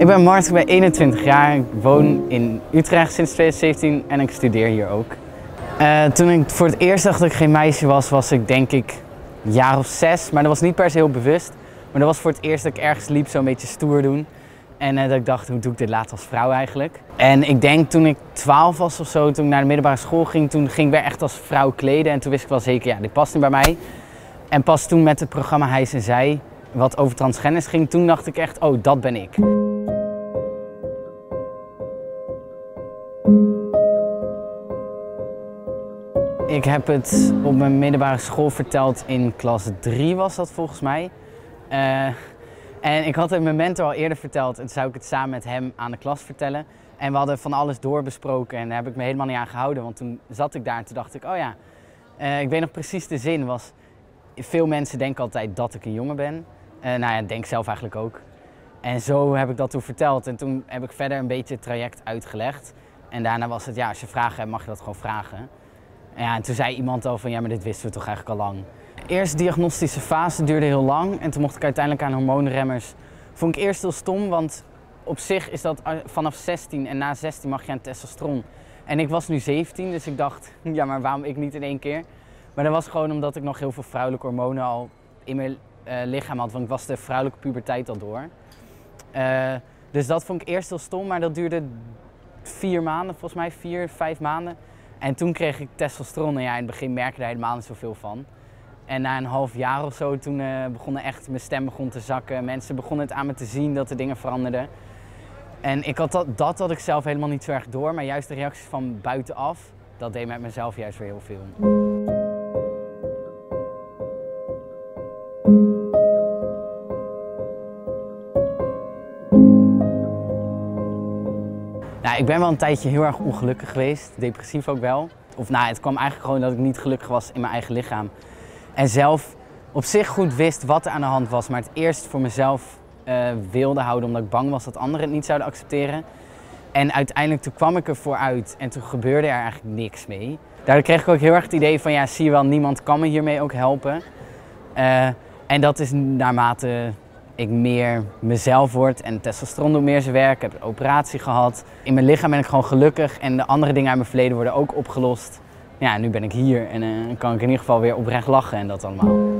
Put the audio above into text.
Ik ben Mart, ik ben 21 jaar, ik woon in Utrecht sinds 2017 en ik studeer hier ook. Toen ik voor het eerst dacht dat ik geen meisje was, was ik denk ik een jaar of 6, maar dat was niet per se heel bewust. Maar dat was voor het eerst dat ik ergens liep, zo'n beetje stoer doen. En dat ik dacht, hoe doe ik dit later als vrouw eigenlijk? En ik denk toen ik 12 was of zo, toen ik naar de middelbare school ging, toen ging ik weer echt als vrouw kleden. En toen wist ik wel zeker, ja, dit past niet bij mij. En pas toen met het programma Hij en Zij, wat over transgenders ging, toen dacht ik echt, oh, dat ben ik. Ik heb het op mijn middelbare school verteld in klas 3 was dat volgens mij. En ik had het mijn mentor al eerder verteld en toen zou ik het samen met hem aan de klas vertellen. En we hadden van alles doorbesproken en daar heb ik me helemaal niet aan gehouden. Want toen zat ik daar en toen dacht ik, oh ja, ik weet nog precies de zin. Was, veel mensen denken altijd dat ik een jongen ben. Nou ja, denk zelf eigenlijk ook. En zo heb ik dat toen verteld en toen heb ik verder een beetje het traject uitgelegd. En daarna was het, ja, als je vragen hebt mag je dat gewoon vragen. En toen zei iemand al van, ja, maar dit wisten we toch eigenlijk al lang. De eerste diagnostische fase duurde heel lang en toen mocht ik uiteindelijk aan hormoonremmers. Vond ik eerst heel stom, want op zich is dat vanaf 16 en na 16 mag je aan testosteron. En ik was nu 17, dus ik dacht, ja, maar waarom ik niet in één keer? Maar dat was gewoon omdat ik nog heel veel vrouwelijke hormonen al in mijn lichaam had, want ik was de vrouwelijke puberteit al door. Dus dat vond ik eerst heel stom, maar dat duurde 4 maanden, volgens mij 4, 5 maanden. En toen kreeg ik testosteron en ja, in het begin merkte ik daar helemaal niet zoveel van. En na een half jaar of zo, toen begon echt, mijn stem begon te zakken. Mensen begonnen het aan me te zien dat er dingen veranderden. En ik had dat had ik zelf helemaal niet zo erg door, maar juist de reacties van buitenaf, dat deed met mezelf juist weer heel veel. Nou, ik ben wel een tijdje heel erg ongelukkig geweest, depressief ook wel. Of nou, het kwam eigenlijk gewoon dat ik niet gelukkig was in mijn eigen lichaam. En zelf op zich goed wist wat er aan de hand was, maar het eerst voor mezelf wilde houden omdat ik bang was dat anderen het niet zouden accepteren. En uiteindelijk toen kwam ik ervoor uit en toen gebeurde er eigenlijk niks mee. Daardoor kreeg ik ook heel erg het idee van, ja, zie je wel, niemand kan me hiermee ook helpen. En dat is naarmate ik meer mezelf word en testosteron doet meer zijn werk, ik heb een operatie gehad. In mijn lichaam ben ik gewoon gelukkig en de andere dingen uit mijn verleden worden ook opgelost. Ja, nu ben ik hier en kan ik in ieder geval weer oprecht lachen en dat allemaal.